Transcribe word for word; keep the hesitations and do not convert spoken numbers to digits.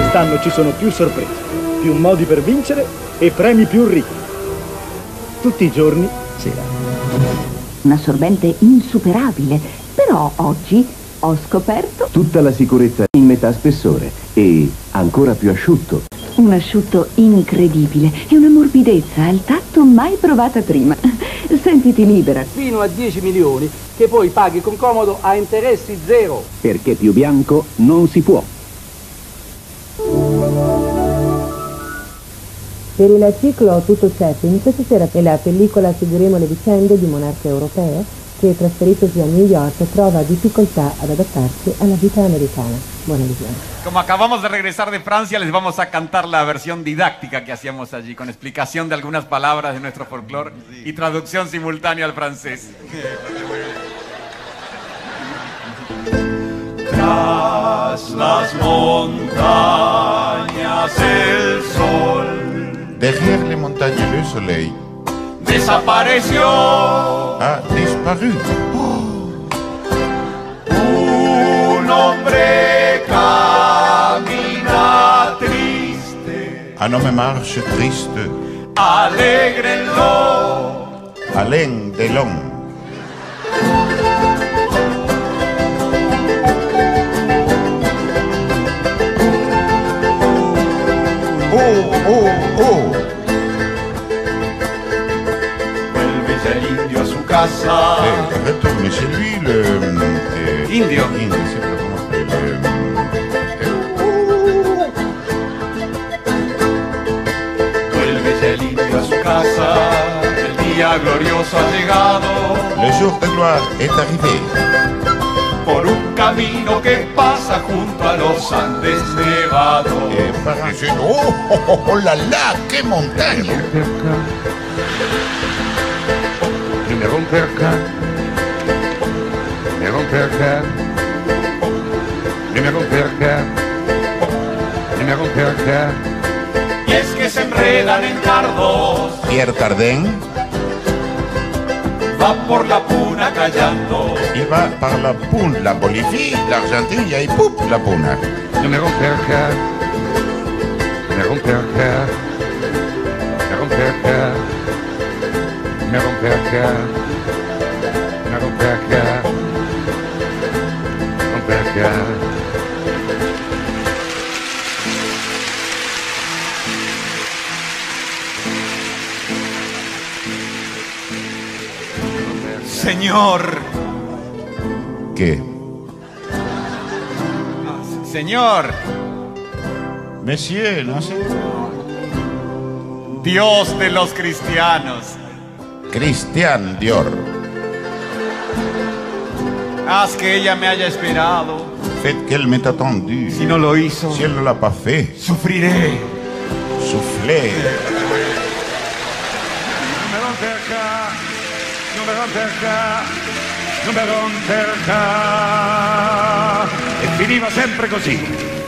Quest'anno ci sono più sorprese, più modi per vincere e premi più ricchi. Tutti i giorni sera. Un assorbente insuperabile, però oggi ho scoperto tutta la sicurezza in metà spessore e ancora più asciutto. un asciutto incredibile e una morbidezza al tatto mai provata prima. Sentiti libera. Fino a dieci milioni che poi paghi con comodo a interessi zero. Perché più bianco non si può. Per il ciclo Tutto Chaplin, questa sera per la pellicola seguiremo le vicende di un monarca europeo che, trasferitosi a New York, trova difficoltà ad adattarsi alla vita americana. Buona visione. Como acabamos de regresar de Francia, les vamos a cantar la versión didáctica que hacíamos allí, con explicación de algunas palabras de nuestro folclore y traducción simultánea al francés. Tras las montañas el sol. Derrière les montagnes, le soleil Desapareció. a disparu. Un hombre camina triste. Un homme marche triste, Alégrenlo. Alain Delon. Oh, oh, oh. Vuelve ya el indio a su casa. Eh, retourne chez lui, le... eh, Indio. Indio, c'est pas comment ça s'appelle, Vuelve ya el indio a su casa. El día glorioso ha llegado. eh, Le jour de gloire est arrivé. Por un camino que pasa junto a los Andes nevados. Et par un jeune... Oh, oh, oh, oh là là, quelle montagne! Numéro perca, numéro perca, numéro perca, numéro perca. Y es que se enredan en cardos. Pierre Cardin, Va por la puna callando. il va par la Pune, la Bolivie, l'Argentine, et poup, la Puna. Numéro perca, numéro perca, numéro perca, numéro perca, numéro perca, numéro perca. Señor, ¿Qué? señor, Monsieur, no sé. Dios de los cristianos, Christian Dior. haz que ella me haya esperado. Faites qu'elle m'ait attendu. Si no lo hizo, Si elle ne l'a pas fait, sufriré. soufflez. Numéro perca, numéro perca, numéro perca. E finiva sempre così.